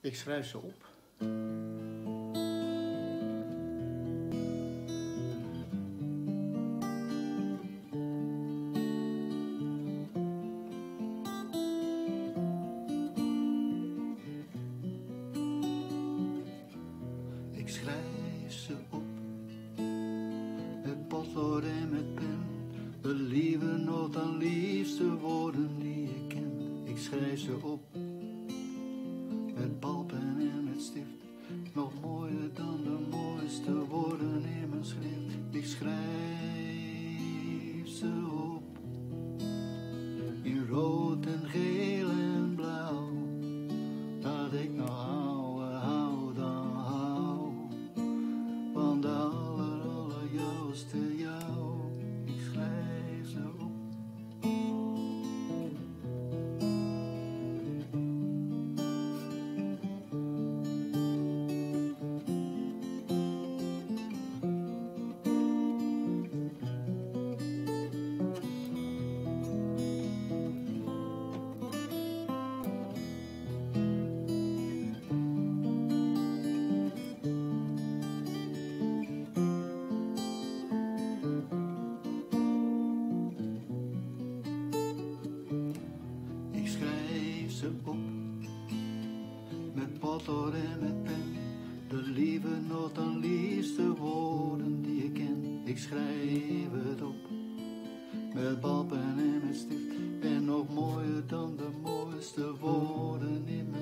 Ik schrijf ze op. Ik schrijf ze op. Met potlood en met pen. De lieve nog dan liefste woorden die ik ken. Ik schrijf ze op. Met balpen en met stift. Nog mooier dan de mooiste woorden in mijn schrift. Ik schrijf ze op. In rood en geel en blauw. Dat ik nog hou, dan hou. Van de allerjouwste jou. Ik schrijf ze op. Ik schrijf ze op, met potlood en met pen, de lieve nog dan liefste woorden die ik ken. Ik schrijf het op, met balpen en met stift, en nog mooier dan de mooiste woorden in